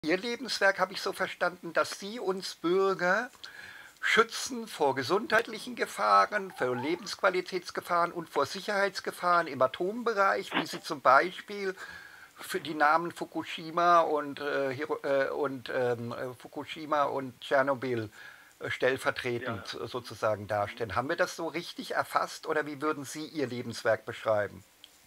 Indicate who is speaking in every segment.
Speaker 1: Ihr Lebenswerk habe ich so verstanden, dass Sie uns Bürger schützen vor gesundheitlichen Gefahren, vor Lebensqualitätsgefahren und vor Sicherheitsgefahren im Atombereich, wie Sie zum Beispiel für die Namen Fukushima und Fukushima und Tschernobyl stellvertretend
Speaker 2: Ja.
Speaker 1: sozusagen
Speaker 2: Mhm.
Speaker 1: darstellen. Haben wir das so richtig erfasst oder wie würden Sie Ihr Lebenswerk beschreiben?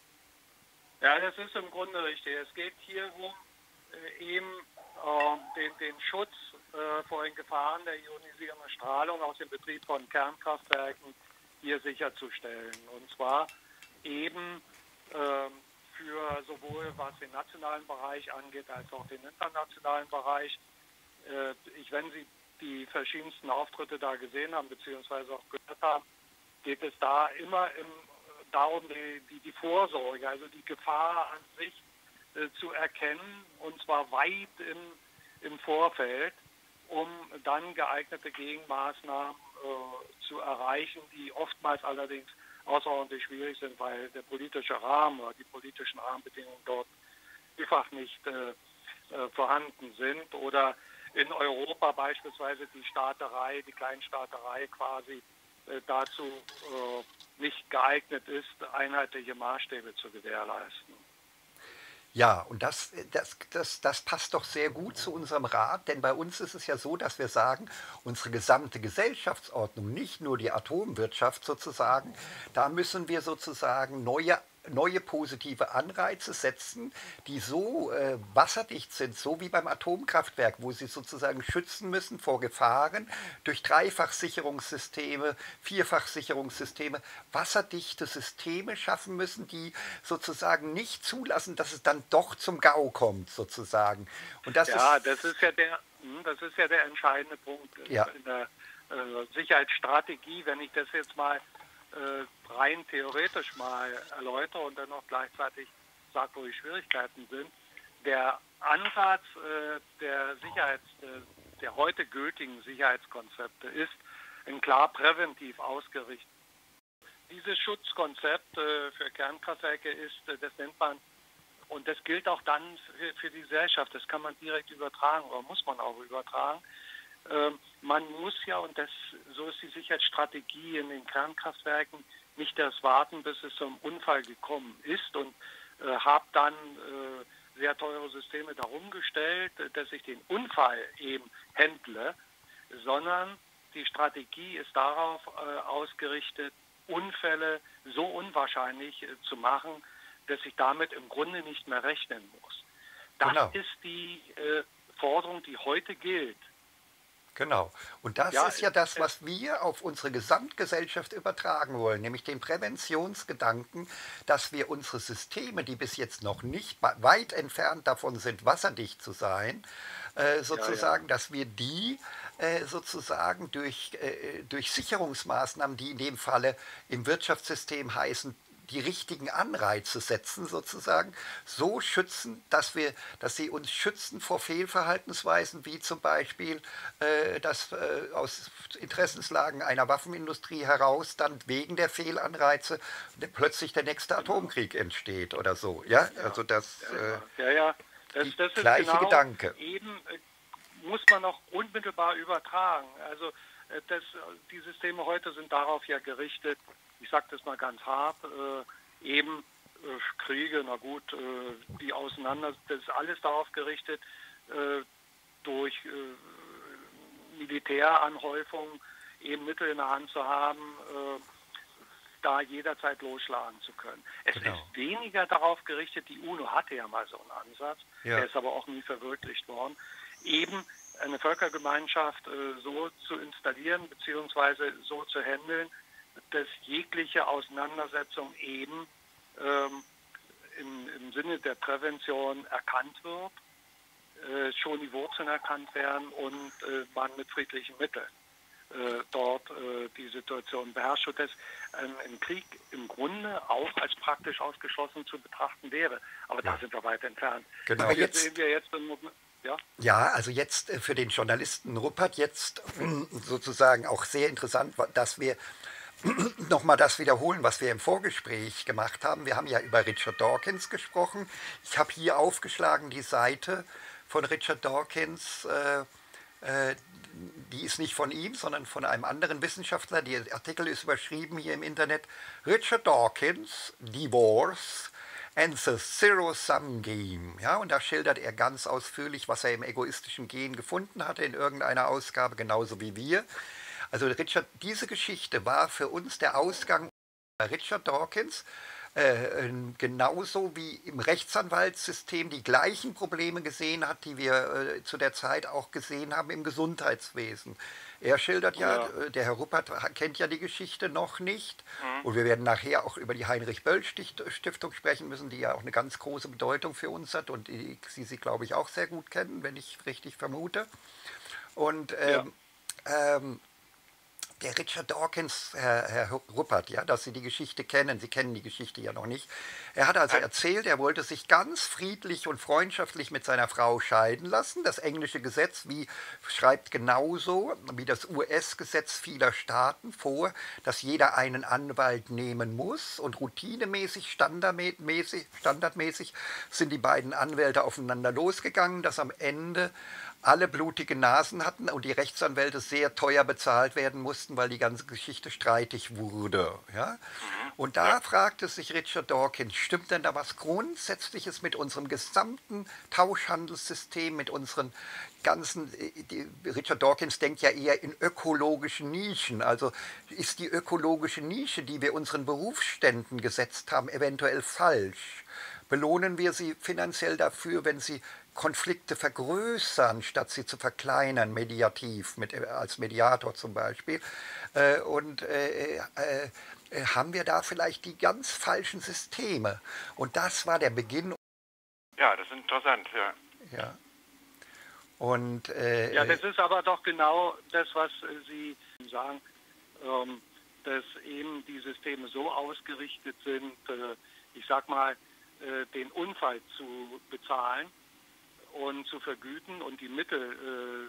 Speaker 2: Ja, das ist im Grunde richtig. Es geht hier um eben den Schutz vor den Gefahren der ionisierenden Strahlung aus dem Betrieb von Kernkraftwerken hier sicherzustellen. Und zwar eben ähm, für sowohl was den nationalen Bereich angeht, als auch den internationalen Bereich. Wenn Sie die verschiedensten Auftritte da gesehen haben, beziehungsweise auch gehört haben, geht es da immer darum, die Vorsorge, also die Gefahr an sich zu erkennen, und zwar weit im Vorfeld, um dann geeignete Gegenmaßnahmen zu erreichen, die oftmals allerdings außerordentlich schwierig sind, weil der politische Rahmen oder die politischen Rahmenbedingungen dort vielfach nicht vorhanden sind oder in Europa beispielsweise die Staaterei, die Kleinstaaterei quasi dazu nicht geeignet ist, einheitliche Maßstäbe zu gewährleisten.
Speaker 1: Ja, und das passt doch sehr gut zu unserem Rat, denn bei uns ist es ja so, dass wir sagen, unsere gesamte Gesellschaftsordnung, nicht nur die Atomwirtschaft sozusagen, da müssen wir sozusagen neue positive Anreize setzen, die so wasserdicht sind, so wie beim Atomkraftwerk, wo sie sozusagen schützen müssen vor Gefahren durch Dreifachsicherungssysteme, Vierfachsicherungssysteme, wasserdichte Systeme schaffen müssen, die sozusagen nicht zulassen, dass es dann doch zum GAU kommt, sozusagen. Und das
Speaker 2: Ja,
Speaker 1: ist,
Speaker 2: das ist ja der entscheidende Punkt
Speaker 1: ja,
Speaker 2: in der Sicherheitsstrategie. Wenn ich das jetzt mal rein theoretisch mal erläutere und dann auch gleichzeitig sage, wo die Schwierigkeiten sind. Der Ansatz der heute gültigen Sicherheitskonzepte ist ein klar präventiv ausgerichtet. Dieses Schutzkonzept für Kernkraftwerke ist, das nennt man, und das gilt auch dann für die Gesellschaft, das kann man direkt übertragen oder muss man auch übertragen. Man muss ja, und so ist die Sicherheitsstrategie in den Kernkraftwerken, nicht erst warten, bis es zum Unfall gekommen ist und habe dann sehr teure Systeme darum gestellt, dass ich den Unfall eben handle, sondern die Strategie ist darauf ausgerichtet, Unfälle so unwahrscheinlich zu machen, dass ich damit im Grunde nicht mehr rechnen muss. Das
Speaker 1: genau.
Speaker 2: ist die Forderung, die heute gilt.
Speaker 1: Genau. Und das
Speaker 2: Ja,
Speaker 1: ist ja das, was wir auf unsere Gesamtgesellschaft übertragen wollen, nämlich den Präventionsgedanken, dass wir unsere Systeme, die bis jetzt noch nicht weit entfernt davon sind, wasserdicht zu sein,
Speaker 2: ja, ja.
Speaker 1: sozusagen, dass wir die sozusagen durch Sicherungsmaßnahmen, die in dem Falle im Wirtschaftssystem heißen, die richtigen Anreize setzen, sozusagen, so schützen, dass sie uns schützen vor Fehlverhaltensweisen, wie zum Beispiel, dass aus Interessenslagen einer Waffenindustrie heraus dann wegen der Fehlanreize plötzlich der nächste
Speaker 2: Genau.
Speaker 1: Atomkrieg entsteht oder so. Ja,
Speaker 2: Ja,
Speaker 1: also das
Speaker 2: ja, ja, ja, ja.
Speaker 1: die
Speaker 2: Das ist
Speaker 1: gleiche
Speaker 2: genau
Speaker 1: Gedanke.
Speaker 2: eben, muss man auch unmittelbar übertragen. Also die Systeme heute sind darauf ja gerichtet, ich sage das mal ganz hart, eben Kriege, na gut, die das ist alles darauf gerichtet, durch Militäranhäufung eben Mittel in der Hand zu haben, da jederzeit losschlagen zu können. Es ist
Speaker 1: Genau.
Speaker 2: weniger darauf gerichtet, die UNO hatte ja mal so einen Ansatz, der
Speaker 1: Ja,
Speaker 2: ist aber auch nie verwirklicht worden, eben eine Völkergemeinschaft so zu installieren bzw. so zu handeln, dass jegliche Auseinandersetzung eben ähm, im Sinne der Prävention erkannt wird, schon die Wurzeln erkannt werden und man mit friedlichen Mitteln dort die Situation beherrscht, sodass ein Krieg im Grunde auch als praktisch ausgeschlossen zu betrachten wäre. Aber da
Speaker 1: ja.
Speaker 2: sind wir weit entfernt.
Speaker 1: Genau. Aber
Speaker 2: Hier
Speaker 1: jetzt,
Speaker 2: sehen wir jetzt im Moment, ja,
Speaker 1: ja, also jetzt für den Journalisten Ruppert jetzt sozusagen auch sehr interessant, dass wir nochmal das wiederholen, was wir im Vorgespräch gemacht haben. Wir haben ja über Richard Dawkins gesprochen. Ich habe hier aufgeschlagen die Seite von Richard Dawkins, die ist nicht von ihm, sondern von einem anderen Wissenschaftler. Der Artikel ist überschrieben hier im Internet. Richard Dawkins, Divorce and the Zero-Sum Game. Ja, und da schildert er ganz ausführlich, was er im egoistischen Gen gefunden hatte in irgendeiner Ausgabe, genauso wie wir. Also Richard, diese Geschichte war für uns der Ausgang bei Richard Dawkins, genauso wie im Rechtsanwaltssystem die gleichen Probleme gesehen hat, die wir zu der Zeit auch gesehen haben im Gesundheitswesen. Er schildert ja, der Herr Ruppert kennt ja die Geschichte noch nicht. Und wir werden nachher auch über die Heinrich-Böll-Stiftung sprechen müssen, die ja auch eine ganz große Bedeutung für uns hat und die Sie, glaube ich, auch sehr gut kennen, wenn ich richtig vermute. Und der Richard Dawkins, Herr Ruppert, ja, dass Sie die Geschichte kennen, Sie kennen die Geschichte ja noch nicht. Er hat also erzählt, er wollte sich ganz friedlich und freundschaftlich mit seiner Frau scheiden lassen. Das englische Gesetz schreibt genauso wie das US-Gesetz vieler Staaten vor, dass jeder einen Anwalt nehmen muss. Und routinemäßig, standardmäßig sind die beiden Anwälte aufeinander losgegangen, dass am Ende alle blutige Nasen hatten und die Rechtsanwälte sehr teuer bezahlt werden mussten, weil die ganze Geschichte streitig wurde. Ja? Und da fragte sich Richard Dawkins, stimmt denn da was Grundsätzliches mit unserem gesamten Tauschhandelssystem, mit unseren ganzen, Richard Dawkins denkt ja eher in ökologischen Nischen, also ist die ökologische Nische, die wir unseren Berufsständen gesetzt haben, eventuell falsch? Belohnen wir sie finanziell dafür, wenn sie Konflikte vergrößern, statt sie zu verkleinern, mediativ, als Mediator zum Beispiel. Haben wir da vielleicht die ganz falschen Systeme? Und das war der Beginn.
Speaker 3: Ja, das ist interessant, ja.
Speaker 1: Ja. Und,
Speaker 2: ja, das ist aber doch genau das, was Sie sagen, dass eben die Systeme so ausgerichtet sind, ich sag mal, den Unfall zu bezahlen und zu vergüten und die Mittel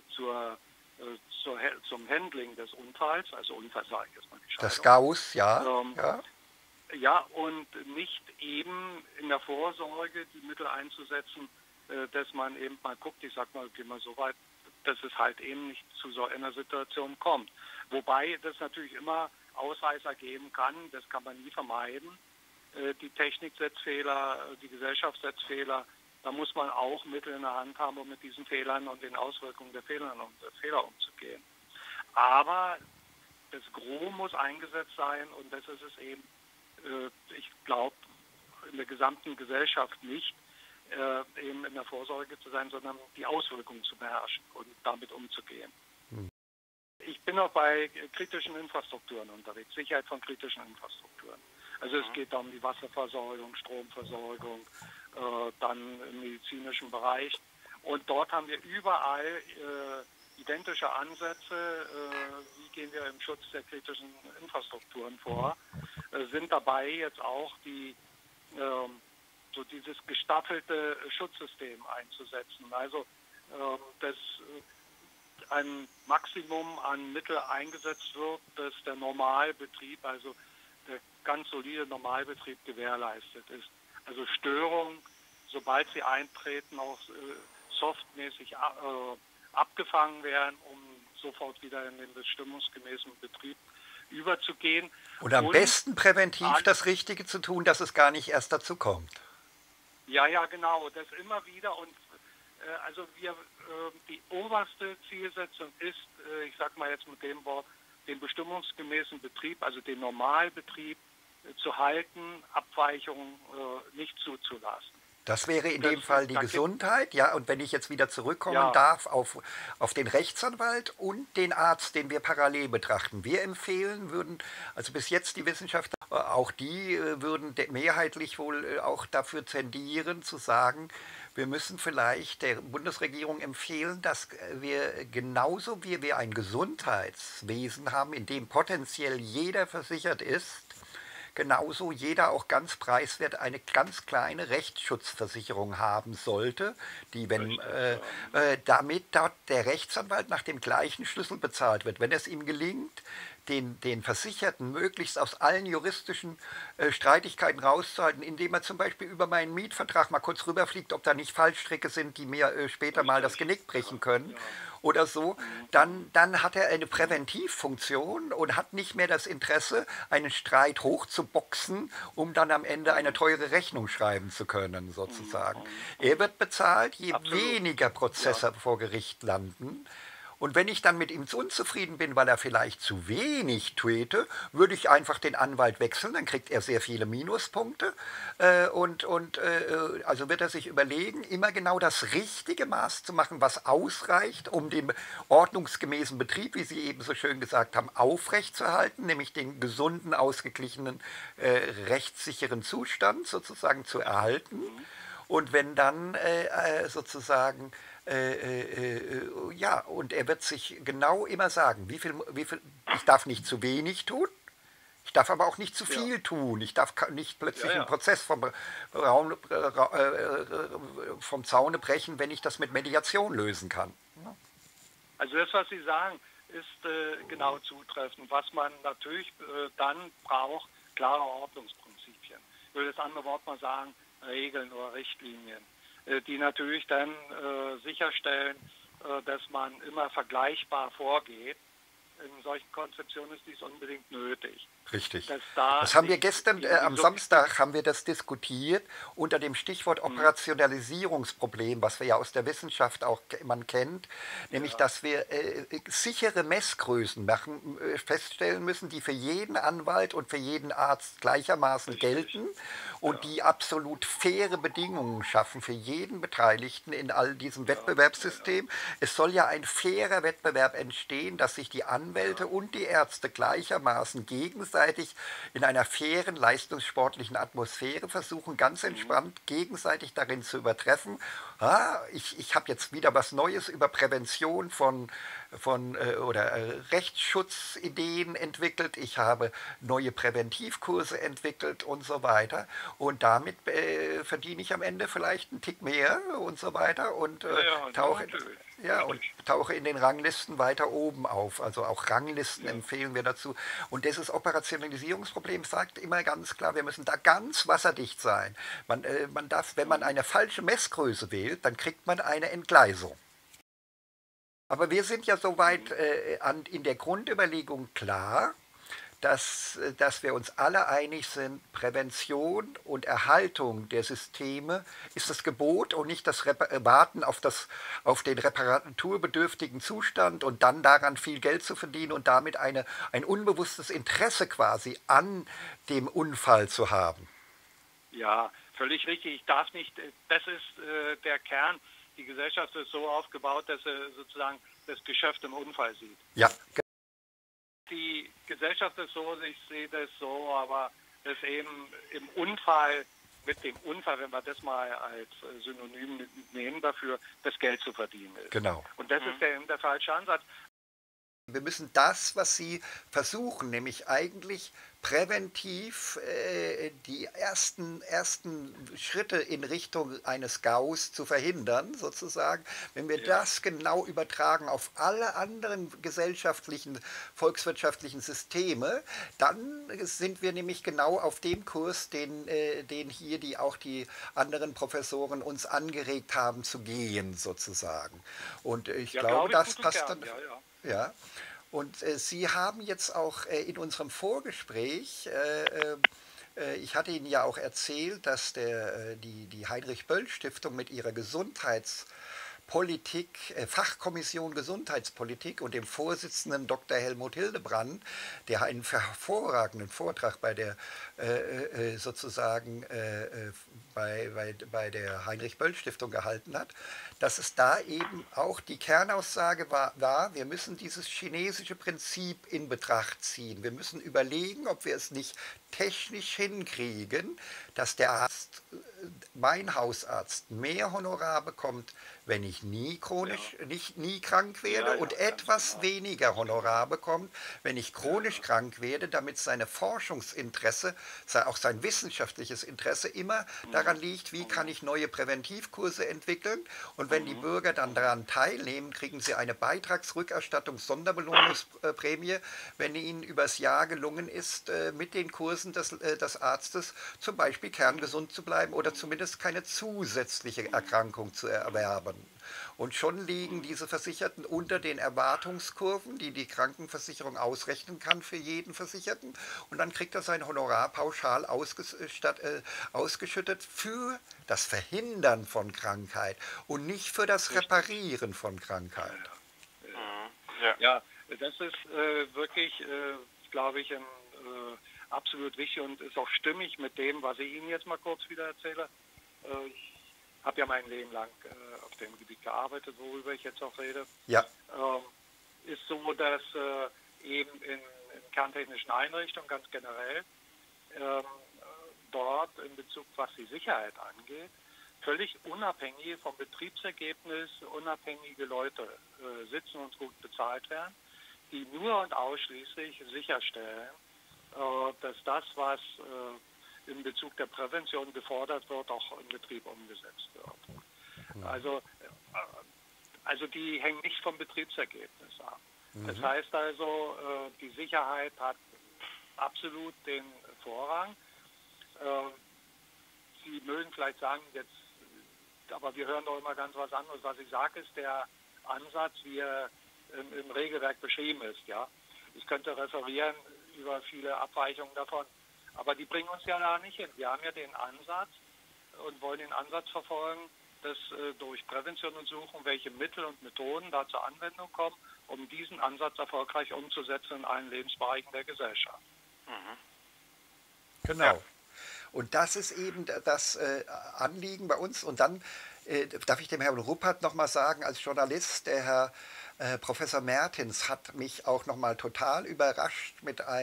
Speaker 2: zum Handling des Unfalls, also Unfall sage ich jetzt mal die Scheidung.
Speaker 1: Das Gauss, ja.
Speaker 2: Ja, und nicht eben in der Vorsorge die Mittel einzusetzen, dass man eben mal guckt, ich sag mal, gehen wir so weit, dass es halt eben nicht zu so einer Situation kommt. Wobei das natürlich immer Ausreißer geben kann, das kann man nie vermeiden. Die Techniksetzfehler, die Gesellschaftssetzfehler, da muss man auch Mittel in der Hand haben, um mit diesen Fehlern und den Auswirkungen der Fehler umzugehen. Aber das Gros muss eingesetzt sein und das ist es eben, ich glaube, in der gesamten Gesellschaft nicht, eben in der Vorsorge zu sein, sondern die Auswirkungen zu beherrschen und damit umzugehen. Ich bin auch bei kritischen Infrastrukturen unterwegs, Sicherheit von kritischen Infrastrukturen. Also es geht um die Wasserversorgung, Stromversorgung, dann im medizinischen Bereich. Und dort haben wir überall identische Ansätze, wie gehen wir im Schutz der kritischen Infrastrukturen vor, sind dabei jetzt auch so dieses gestaffelte Schutzsystem einzusetzen. Also dass ein Maximum an Mittel eingesetzt wird, dass der Normalbetrieb, also der ganz solide Normalbetrieb gewährleistet ist. Also Störungen, sobald sie eintreten, auch softmäßig abgefangen werden, um sofort wieder in den bestimmungsgemäßen Betrieb überzugehen.
Speaker 1: Und am besten präventiv das Richtige zu tun, dass es gar nicht erst dazu kommt.
Speaker 2: Ja, genau, das immer wieder. Und also die oberste Zielsetzung ist, ich sage mal jetzt mit dem Wort, den bestimmungsgemäßen Betrieb, also den Normalbetrieb zu halten, Abweichungen nicht zuzulassen.
Speaker 1: Das wäre in dem Fall die Gesundheit, ja, und wenn ich jetzt wieder zurückkommen darf auf den Rechtsanwalt und den Arzt, den wir parallel betrachten. Wir empfehlen, also bis jetzt die Wissenschaftler, auch die würden mehrheitlich wohl auch dafür tendieren, zu sagen, wir müssen vielleicht der Bundesregierung empfehlen, dass wir genauso wie wir ein Gesundheitswesen haben, in dem potenziell jeder versichert ist, genauso jeder auch ganz preiswert eine ganz kleine Rechtsschutzversicherung haben sollte, die, damit dort der Rechtsanwalt nach dem gleichen Schlüssel bezahlt wird. Wenn es ihm gelingt, den Versicherten möglichst aus allen juristischen Streitigkeiten rauszuhalten, indem er zum Beispiel über meinen Mietvertrag mal kurz rüberfliegt, ob da nicht Fallstricke sind, die mir später mal das Genick brechen können oder so, dann hat er eine Präventivfunktion und hat nicht mehr das Interesse, einen Streit hochzuboxen, um dann am Ende eine teure Rechnung schreiben zu können, sozusagen. Er wird bezahlt, je weniger Prozesse vor Gericht landen. Und wenn ich dann mit ihm unzufrieden bin, weil er vielleicht zu wenig täte, würde ich einfach den Anwalt wechseln, dann kriegt er sehr viele Minuspunkte also wird er sich überlegen, immer genau das richtige Maß zu machen, was ausreicht, um den ordnungsgemäßen Betrieb, wie Sie eben so schön gesagt haben, aufrechtzuerhalten, nämlich den gesunden, ausgeglichenen, rechtssicheren Zustand sozusagen zu erhalten. Und wenn dann sozusagen ja, und er wird sich genau immer sagen, ich darf nicht zu wenig tun, ich darf aber auch nicht zu viel tun, ich darf nicht plötzlich einen Prozess vom Zaune brechen, wenn ich das mit Mediation lösen kann.
Speaker 2: Also das, was Sie sagen, ist genau zutreffend. Was man natürlich dann braucht, klare Ordnungsprinzipien. Ich würde das andere Wort mal sagen, Regeln oder Richtlinien, die natürlich dann sicherstellen, dass man immer vergleichbar vorgeht. In solchen Konzeptionen ist dies unbedingt nötig.
Speaker 1: Richtig. Das haben wir gestern, am Samstag haben wir das diskutiert unter dem Stichwort Operationalisierungsproblem, was wir ja aus der Wissenschaft auch man kennt, nämlich dass wir sichere Messgrößen feststellen müssen, die für jeden Anwalt und für jeden Arzt gleichermaßen gelten und die absolut faire Bedingungen schaffen für jeden Beteiligten in all diesem Wettbewerbssystem. Es soll ja ein fairer Wettbewerb entstehen, dass sich die Anwälte und die Ärzte gleichermaßen gegenseitig in einer fairen, leistungssportlichen Atmosphäre versuchen, ganz entspannt gegenseitig darin zu übertreffen. Ich habe jetzt wieder was Neues über Prävention oder Rechtsschutzideen entwickelt. Ich habe neue Präventivkurse entwickelt und so weiter. Und damit verdiene ich am Ende vielleicht einen Tick mehr und so weiter und tauche in den Ranglisten weiter oben auf. Also auch Ranglisten empfehlen wir dazu. Und dieses Operationalisierungsproblem sagt immer ganz klar, wir müssen da ganz wasserdicht sein. Man darf, wenn man eine falsche Messgröße wählt, dann kriegt man eine Entgleisung. Aber wir sind ja soweit in der Grundüberlegung klar, dass wir uns alle einig sind, Prävention und Erhaltung der Systeme ist das Gebot und nicht das Warten auf den reparaturbedürftigen Zustand und dann daran viel Geld zu verdienen und damit ein unbewusstes Interesse quasi an dem Unfall zu haben.
Speaker 2: Ja, völlig richtig. Ich darf nicht, das ist der Kern. Die Gesellschaft ist so aufgebaut, dass sie sozusagen das Geschäft im Unfall sieht.
Speaker 1: Ja.
Speaker 2: Die Gesellschaft ist so, ich sehe das so, aber dass eben im Unfall, mit dem Unfall, wenn wir das mal als Synonym nehmen dafür, das Geld zu verdienen ist.
Speaker 1: Genau.
Speaker 2: Und das ist der falsche Ansatz.
Speaker 1: Wir müssen das, was Sie versuchen, nämlich eigentlich präventiv die ersten Schritte in Richtung eines Gaus zu verhindern, sozusagen. Wenn wir das genau übertragen auf alle anderen gesellschaftlichen, volkswirtschaftlichen Systeme, dann sind wir nämlich genau auf dem Kurs, den hier die anderen Professoren uns angeregt haben zu gehen, sozusagen. Und ich glaube, das passt dann. Ja. Und Sie haben jetzt auch in unserem Vorgespräch, ich hatte Ihnen ja auch erzählt, dass die Heinrich-Böll-Stiftung mit ihrer Fachkommission Gesundheitspolitik und dem Vorsitzenden Dr. Helmut Hildebrand, der einen hervorragenden Vortrag bei der bei der Heinrich-Böll-Stiftung gehalten hat, dass es da eben auch die Kernaussage war, wir müssen dieses chinesische Prinzip in Betracht ziehen. Wir müssen überlegen, ob wir es nicht technisch hinkriegen, dass der Arzt, mein Hausarzt, mehr Honorar bekommt, wenn ich nie chronisch, nie krank werde
Speaker 2: Ja,
Speaker 1: und
Speaker 2: ja, ganz
Speaker 1: etwas
Speaker 2: genau.
Speaker 1: weniger Honorar bekommt, wenn ich chronisch krank werde, damit seine Forschungsinteresse, auch sein wissenschaftliches Interesse immer daran liegt, wie kann ich neue Präventivkurse entwickeln. Und wenn die Bürger dann daran teilnehmen, kriegen sie eine Beitragsrückerstattung, Sonderbelohnungsprämie, wenn ihnen übers Jahr gelungen ist, mit den Kursen des Arztes zum Beispiel kerngesund zu bleiben oder zumindest keine zusätzliche Erkrankung zu erwerben. Und schon liegen diese Versicherten unter den Erwartungskurven, die die Krankenversicherung ausrechnen kann für jeden Versicherten. Und dann kriegt er sein Honorar pauschal ausgeschüttet für das Verhindern von Krankheit und nicht für das
Speaker 2: Richtig.
Speaker 1: Reparieren von Krankheit.
Speaker 3: Ja.
Speaker 2: Ja, das ist wirklich, glaube ich, absolut wichtig und ist auch stimmig mit dem, was ich Ihnen jetzt mal kurz wieder erzähle. Ich habe ja mein Leben lang auf dem Gebiet gearbeitet, worüber ich jetzt auch rede.
Speaker 1: Ja,
Speaker 2: Ist so, dass eben in kerntechnischen Einrichtungen ganz generell dort in Bezug, was die Sicherheit angeht, völlig unabhängig vom Betriebsergebnis unabhängige Leute sitzen und gut bezahlt werden, die nur und ausschließlich sicherstellen, dass das, was in Bezug der Prävention gefordert wird, auch im Betrieb umgesetzt wird. Also die hängen nicht vom Betriebsergebnis ab. Das heißt also, die Sicherheit hat absolut den Vorrang. Sie mögen vielleicht sagen, jetzt, aber wir hören doch immer ganz was anderes. Was ich sage, ist der Ansatz, wie er im Regelwerk beschrieben ist. Ja, ich könnte referieren über viele Abweichungen davon, aber die bringen uns ja da nicht hin. Wir haben ja den Ansatz und wollen den Ansatz verfolgen, dass durch Prävention untersuchen, welche Mittel und Methoden da zur Anwendung kommen, um diesen Ansatz erfolgreich umzusetzen in allen Lebensbereichen der Gesellschaft.
Speaker 1: genau. Ja. Und das ist eben das Anliegen bei uns. Und dann darf ich dem Herrn Ruppert nochmal sagen, als Journalist, der Herr Professor Mertens hat mich auch nochmal total überrascht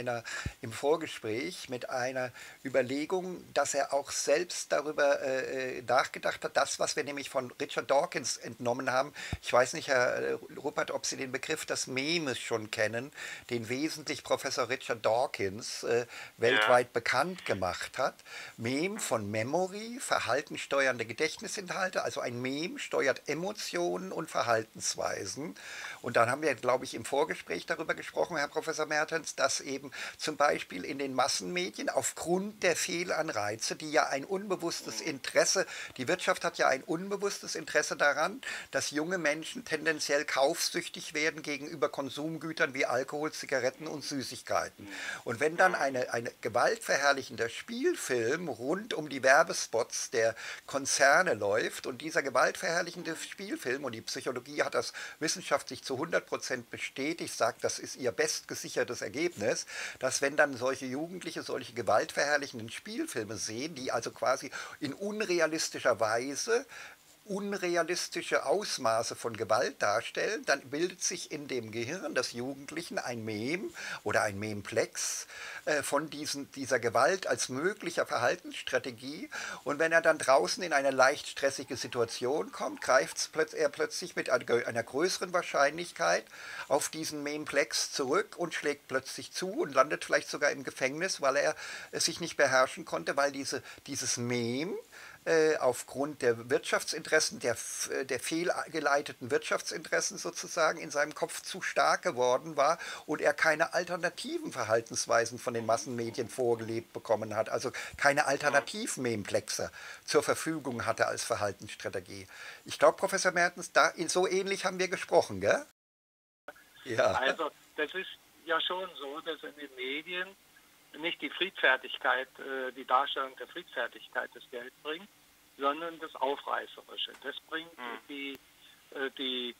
Speaker 1: im Vorgespräch mit einer Überlegung, dass er auch selbst darüber nachgedacht hat, das, was wir nämlich von Richard Dawkins entnommen haben. Ich weiß nicht, Herr Ruppert, ob Sie den Begriff des Memes schon kennen, den wesentlich Professor Richard Dawkins weltweit bekannt gemacht hat. Mem von Memory, verhaltenssteuernde Gedächtnisinhalte, also ein Mem steuert Emotionen und Verhaltensweisen. Und dann haben wir, glaube ich, im Vorgespräch darüber gesprochen, Herr Professor Mertens, dass eben zum Beispiel in den Massenmedien aufgrund der Fehlanreize, die ja ein unbewusstes Interesse, die Wirtschaft hat ja ein unbewusstes Interesse daran, dass junge Menschen tendenziell kaufsüchtig werden gegenüber Konsumgütern wie Alkohol, Zigaretten und Süßigkeiten. Und wenn dann eine gewaltverherrlichender Spielfilm rund um die Werbespots der Konzerne läuft und dieser gewaltverherrlichende Spielfilm, und die Psychologie hat das wissenschaftlich zu 100% bestätigt, sagt, das ist ihr bestgesichertes Ergebnis, dass wenn dann solche Jugendliche solche gewaltverherrlichenden Spielfilme sehen, die also quasi in unrealistischer Weise unrealistische Ausmaße von Gewalt darstellen, dann bildet sich in dem Gehirn des Jugendlichen ein Mem oder ein Memplex von dieser Gewalt als möglicher Verhaltensstrategie. Und wenn er dann draußen in eine leicht stressige Situation kommt, greift er plötzlich mit einer größeren Wahrscheinlichkeit auf diesen Memplex zurück und schlägt plötzlich zu und landet vielleicht sogar im Gefängnis, weil er sich nicht beherrschen konnte, weil dieses Mem aufgrund der Wirtschaftsinteressen, der fehlgeleiteten Wirtschaftsinteressen sozusagen in seinem Kopf zu stark geworden war und er keine alternativen Verhaltensweisen von den Massenmedien vorgelebt bekommen hat, also keine Alternativ-Memplexe zur Verfügung hatte als Verhaltensstrategie. Ich glaube, Professor Mertens, so ähnlich haben wir gesprochen, gell? Ja.
Speaker 2: Also das ist ja schon so, dass in den Medien nicht die Friedfertigkeit, die Darstellung der Friedfertigkeit das Geld bringt, sondern das Aufreißerische. Das bringt die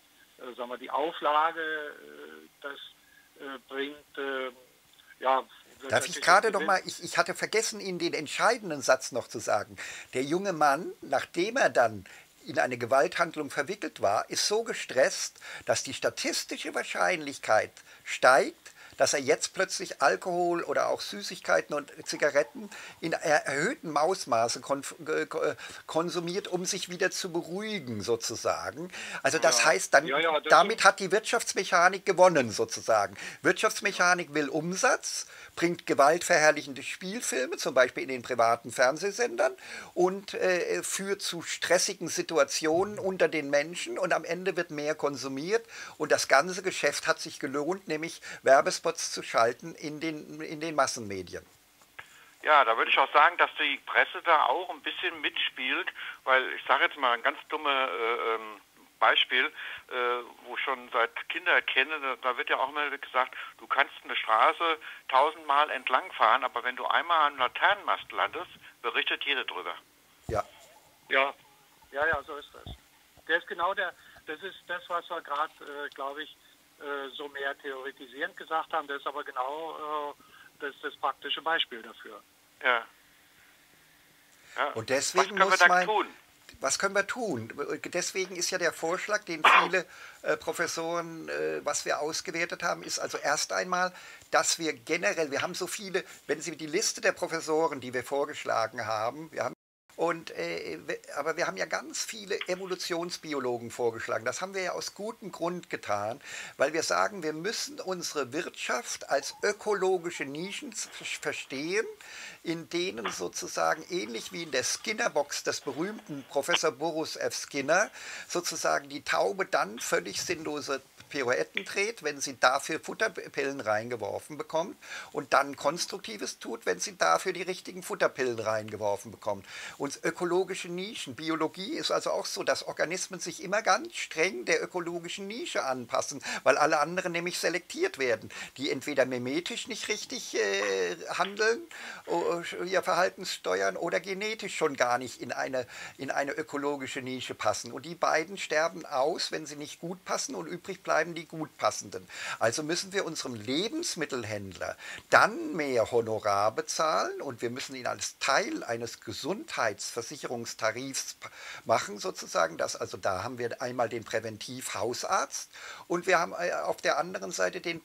Speaker 2: Auflage, das bringt, ja...
Speaker 1: Darf ich gerade noch mal, ich hatte vergessen, Ihnen den entscheidenden Satz noch zu sagen. Der junge Mann, nachdem er dann in eine Gewalthandlung verwickelt war, ist so gestresst, dass die statistische Wahrscheinlichkeit steigt, dass er jetzt plötzlich Alkohol oder auch Süßigkeiten und Zigaretten in erhöhtem Ausmaße konsumiert, um sich wieder zu beruhigen sozusagen. Also das heißt, dann, damit hat die Wirtschaftsmechanik gewonnen sozusagen. Wirtschaftsmechanik will Umsatz, bringt gewaltverherrlichende Spielfilme, zum Beispiel in den privaten Fernsehsendern, und führt zu stressigen Situationen unter den Menschen, und am Ende wird mehr konsumiert und das ganze Geschäft hat sich gelohnt, nämlich Werbespots zu schalten in den Massenmedien.
Speaker 3: Ja, da würde ich auch sagen, dass die Presse da auch ein bisschen mitspielt, weil ich sage jetzt mal ein ganz dummes Beispiel, wo ich schon seit Kindheit kenne, da wird ja auch immer gesagt, du kannst eine Straße 1000-mal entlangfahren, aber wenn du einmal am Laternenmast landest, berichtet jeder drüber.
Speaker 1: Ja.
Speaker 2: Ja, so ist das. Das ist das, was wir gerade, glaube ich, so mehr theoretisierend gesagt haben. Das ist aber genau das praktische Beispiel dafür.
Speaker 3: Ja.
Speaker 1: Und deswegen was können wir tun? Deswegen ist ja der Vorschlag, den viele Professoren, was wir ausgewertet haben, ist also erst einmal, dass wir generell, wir haben so viele, wenn Sie die Liste der Professoren, die wir vorgeschlagen haben, aber wir haben ja ganz viele Evolutionsbiologen vorgeschlagen. Das haben wir ja aus gutem Grund getan, weil wir sagen, wir müssen unsere Wirtschaft als ökologische Nischen verstehen, in denen sozusagen ähnlich wie in der Skinner-Box des berühmten Professor Boris F. Skinner sozusagen die Taube dann völlig sinnlose Pirouetten dreht, wenn sie dafür Futterpillen reingeworfen bekommt, und dann Konstruktives tut, wenn sie dafür die richtigen Futterpillen reingeworfen bekommt. Und ökologische Nischen, Biologie ist also auch so, dass Organismen sich immer ganz streng der ökologischen Nische anpassen, weil alle anderen nämlich selektiert werden, die entweder mimetisch nicht richtig handeln, ihr Verhalten steuern, oder genetisch schon gar nicht in eine ökologische Nische passen. Und die beiden sterben aus, wenn sie nicht gut passen, und übrig bleiben die gut passenden. Also müssen wir unserem Lebensmittelhändler dann mehr Honorar bezahlen, und wir müssen ihn als Teil eines Gesundheitsversicherungstarifs machen sozusagen. Also da haben wir einmal den Präventivhausarzt und wir haben auf der anderen Seite den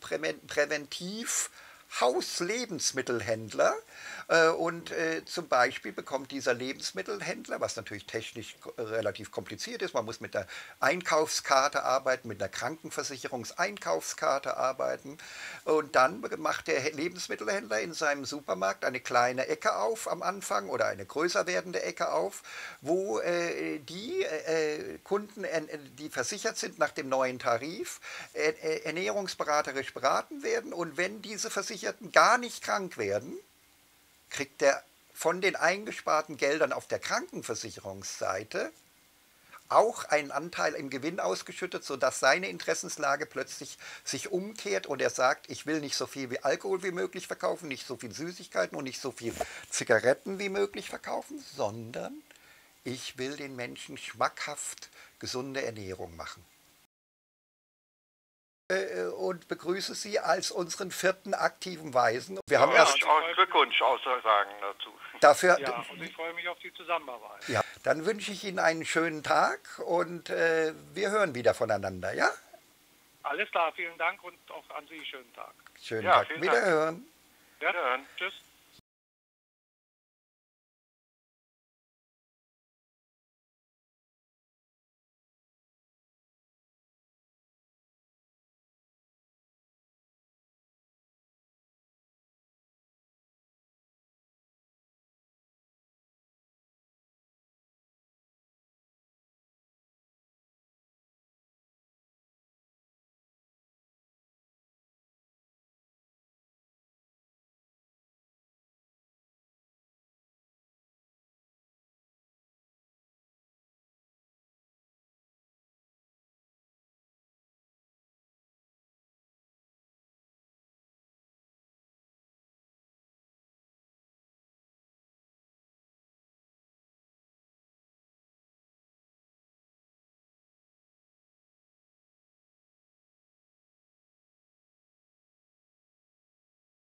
Speaker 1: Präventiv-Hauslebensmittelhändler. Und zum Beispiel bekommt dieser Lebensmittelhändler, was natürlich technisch relativ kompliziert ist, man muss mit der Einkaufskarte arbeiten, mit der Krankenversicherungseinkaufskarte arbeiten, und dann macht der Lebensmittelhändler in seinem Supermarkt eine kleine Ecke auf am Anfang oder eine größer werdende Ecke auf, wo die Kunden, die versichert sind nach dem neuen Tarif, ernährungsberaterisch beraten werden, und wenn diese Versicherten gar nicht krank werden, kriegt er von den eingesparten Geldern auf der Krankenversicherungsseite auch einen Anteil im Gewinn ausgeschüttet, sodass seine Interessenslage plötzlich sich umkehrt und er sagt, ich will nicht so viel wie Alkohol wie möglich verkaufen, nicht so viel Süßigkeiten und nicht so viel Zigaretten wie möglich verkaufen, sondern ich will den Menschen schmackhaft gesunde Ernährung machen. Und begrüße Sie als unseren 4. aktiven Weisen. Wir haben
Speaker 3: auch Glückwunsch aussagen dazu.
Speaker 1: Dafür,
Speaker 2: und ich freue mich auf die Zusammenarbeit.
Speaker 1: Ja, dann wünsche ich Ihnen einen schönen Tag und wir hören wieder voneinander, ja?
Speaker 2: Alles klar, vielen Dank und auch an Sie schönen Tag.
Speaker 1: Schönen Tag. Wiederhören.
Speaker 2: Ja, tschüss.